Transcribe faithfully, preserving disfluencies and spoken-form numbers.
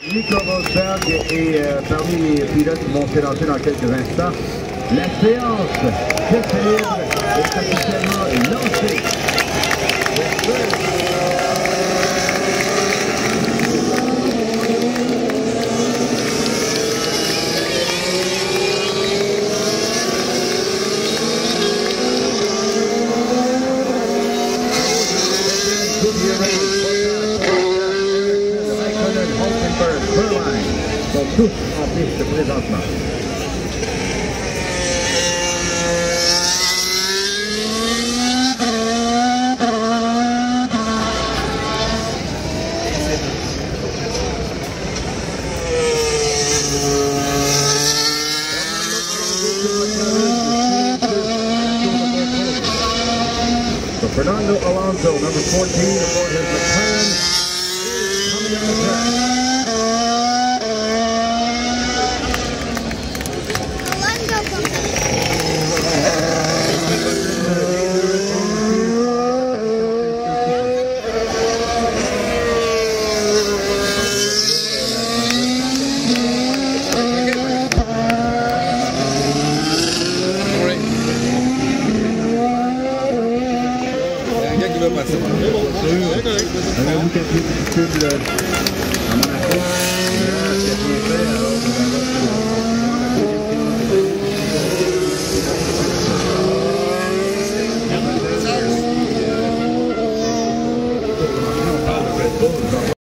Nico Rosberg est euh, parmi les pilotes qui vont s'élancer dans quelques instants. La séance se célèbre est officiellement lancée. Sont tous en piste présentement. So Fernando Alonso, number fourteen, aboard his McLaren, is coming on the track. C'est un gars qui va passer. C'est bon.